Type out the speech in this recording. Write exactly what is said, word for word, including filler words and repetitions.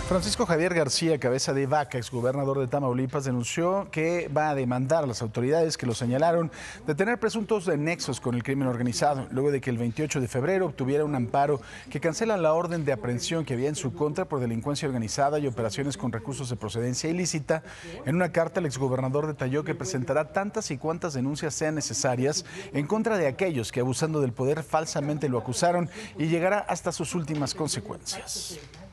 Francisco Javier García Cabeza de Vaca, exgobernador de Tamaulipas, denunció que va a demandar a las autoridades que lo señalaron de tener presuntos nexos con el crimen organizado, luego de que el veintiocho de febrero obtuviera un amparo que cancela la orden de aprehensión que había en su contra por delincuencia organizada y operaciones con recursos de procedencia ilícita. En una carta, el exgobernador detalló que presentará tantas y cuantas denuncias sean necesarias en contra de aquellos que, abusando del poder, falsamente lo acusaron, y llegará hasta sus últimas consecuencias.